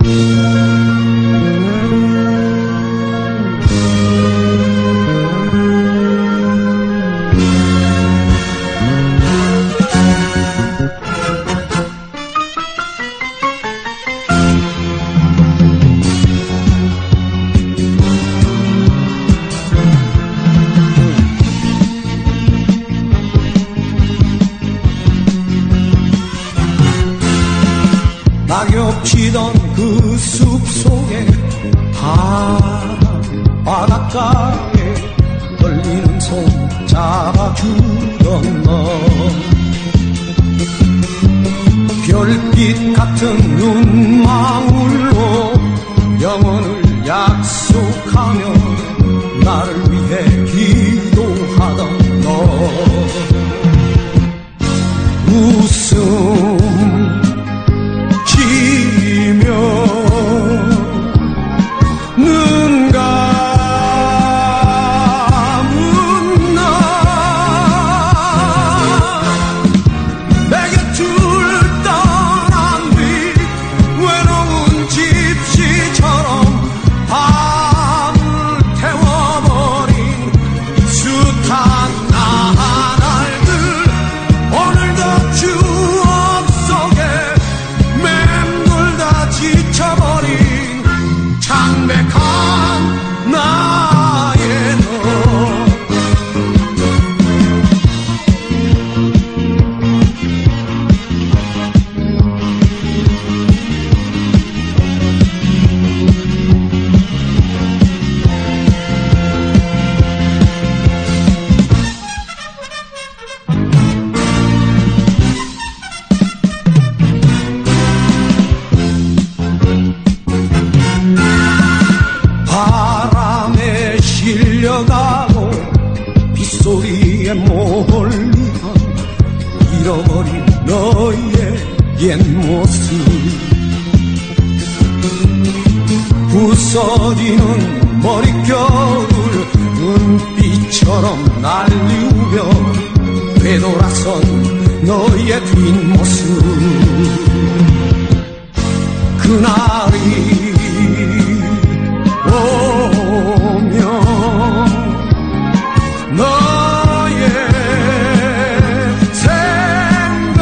낙엽 치던 그 숲속에 바닷가에 떨리는 손 잡아주던 너, 별빛 같은 눈망울로 영원을 약속하며 나를 위해 기도하던 너, 웃음 눈 감은 나 내 곁을 떠난 뒤 외로운 집시처럼 밤을 태워버린 숱한 나날들 오늘도 추억 속에 맴돌다 지쳐버린 창백한 나의 너, 바람에 실려가고 빗소리에 몰리던 잃어버린 너의 옛 모습, 부서지는 머릿결을 눈빛처럼 날리우며 되돌아선 너의 뒷모습, 그날이 오면 너의 생각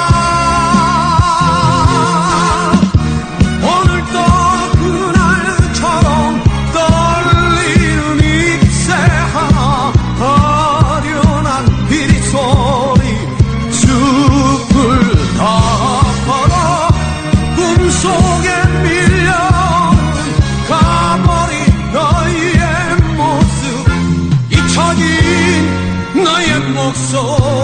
오늘도 그날처럼 떨리는 잎새 하나, 아련한 비릿소리 숲을 덮어라 꿈속에 밀려 가버린 너의 모습, 잊혀진 너의 목소리